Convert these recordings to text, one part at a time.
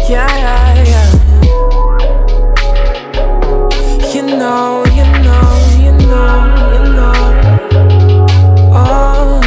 yeah, yeah. You know, you know, you know, you know. Oh.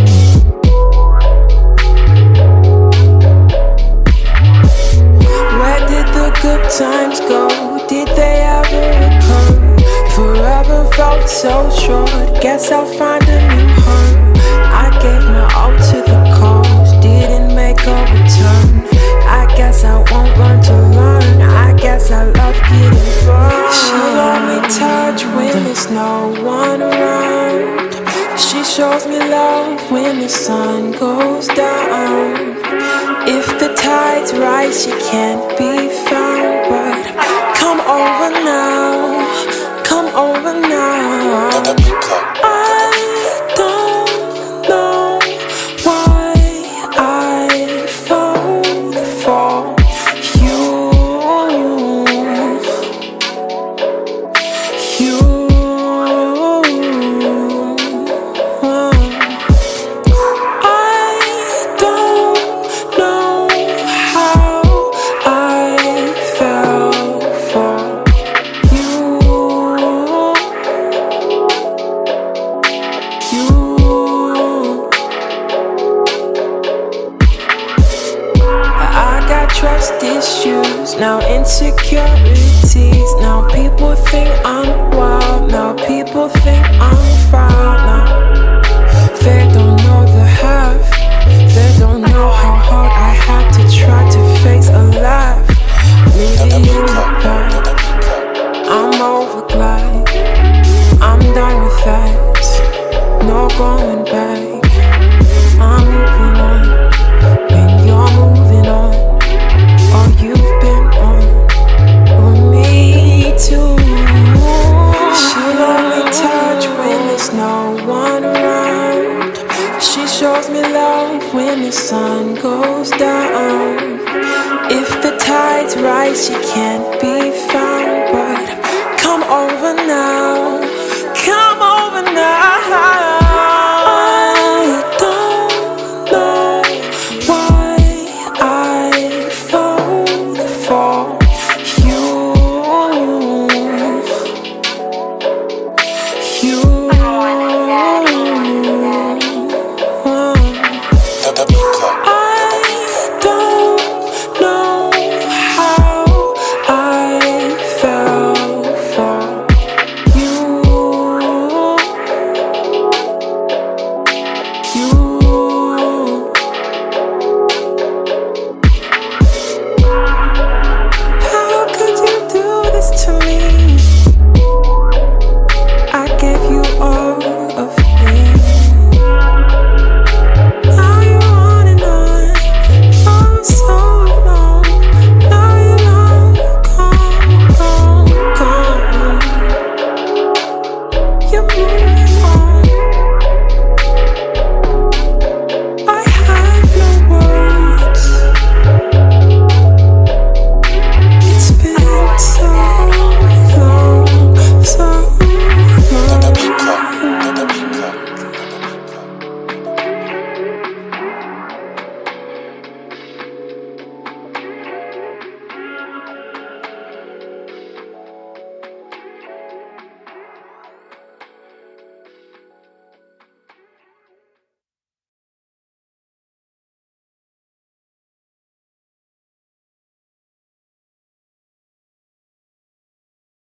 Where did the good times go? Did they ever recur? Forever felt so short. Guess I'll find a new home. I gave my all to the cause, didn't make a return. I guess I won't run to learn. I guess I love getting burned. She'll only touch when there's no one around. She shows me love when the sun goes down. If the tide's right, she can't be found. But come over now, come over now. I don't know why I fell for you. I don't know how I fell for you. I got trust issues, now insecurities. Now people think I'm wild, now people think I'm proud. Now they don't know the half, they don't know how hard I had to try to face a laugh. Leave it in the past, I'm over glad, I'm done with that, no going back. I'm moving on, when you're moving on, or you've been on, or me too. She'll only touch when there's no one around. She shows me love when the sun goes down. If the tide's right, she can't be found. But come over now, come over now.